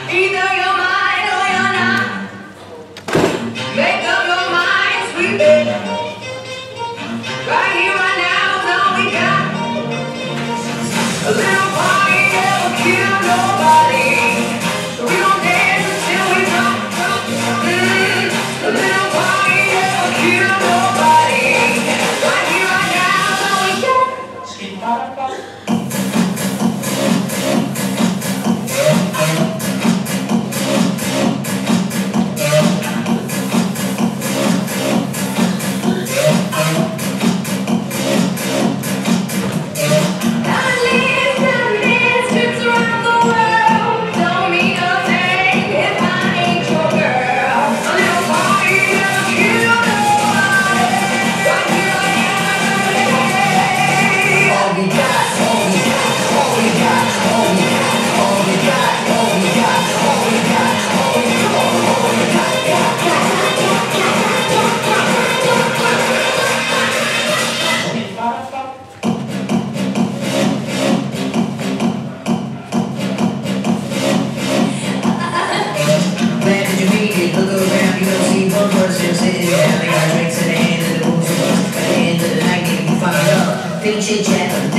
Either you're mine or you're not. Make up your mind, sweet baby. Right here, right now is all we got. A little party never kill nobody. We gon' dance until we drop. A little party never kill nobody. Right here, right now is all we got. Look around, you don't see one person sitting down. They got drinks in their hand and the booze was. At the end of the night, getting fired up. Think chit chat.